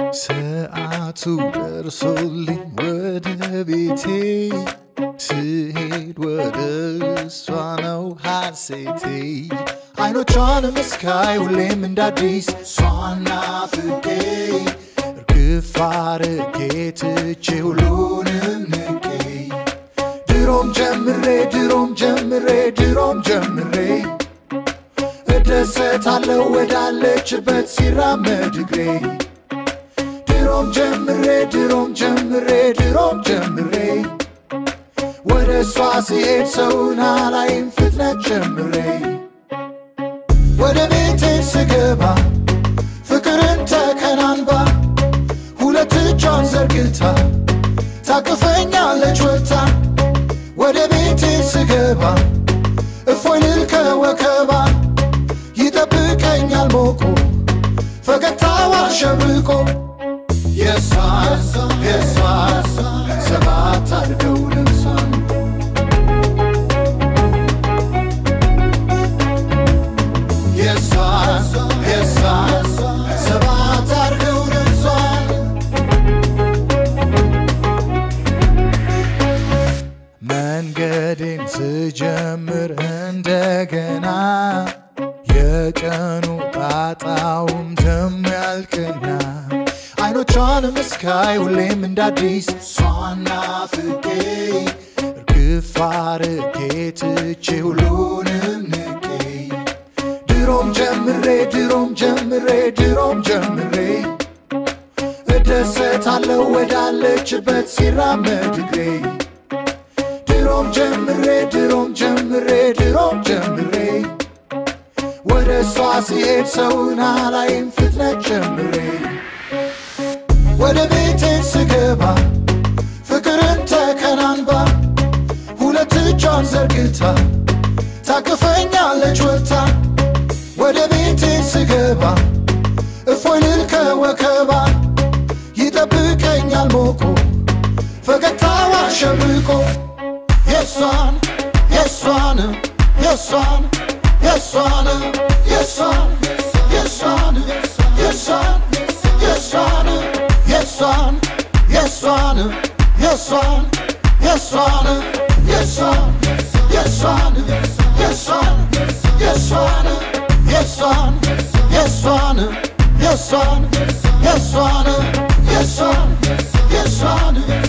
ሰዓቱ ደርሶልኝ ወደ ቤቴ ስሄድ ወደ እሷ ነው ሐሴቴ አይኖቿን መስካይ ሁሌም እንዳዲስ እሷን ናፍቄ እርግፍ አርጌ ትቼ ሁሉንም ንቄ ድሮም ጀምሬ እደሰታለሁ ወዳለችበት ሲራመድ እግሬ ድሮም ጀምሬ ወደ እሷ ሲሄድ ሰውን አላይም ፍጥነት ጀምሬ ወደ ቤቴ ስገባ ፍቅርን ተከናንባ ሁለት እጇን ዘርግታ ታቅፈኛለች ወጥታ ወደ ቤቴ ስገባ እፎይ ልል ከወከባ ይጠብቀኛል ሞቆ ፈገግታዋ ሸብቆ የሷን ሰባት አርገው ልብሷን የሷን ሰባት አርገው ልብሷን መንገዴን ስጀምር እንደገና የቀኑ ጣጣውም ደም ያልቅና አይኖቿን መስካይ ሁሌም እንዳዲስ እሷን ናፍቄ እርግፍ አርጌ ትቼ ሁሉንም ንቄ ድሮም ጀምሬ እደሰታለሁ ወዳለችበት ሲራመድ እግሬ ድሮም ጀምሬ ወደ እሷ ሲሄድ ሰውን አላይም ፍጥነት ጀምሬ ወደ ቤቴ ስገባ ፍቅርን ተከናንባ ሁለት እጇን ዘርግታ ታቅፈኛለች ወጥታ ወደ ቤቴ ስገባ እፎይ ልል ከወከባ ይጠብቀኛል ሞቆ ፈገግታዋ ሸብቆ የሷን yes, son.